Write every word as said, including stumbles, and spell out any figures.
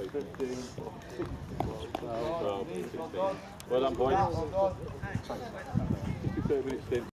fifteen, twelve, sixteen. Well done, boys. fifty-two minutes in.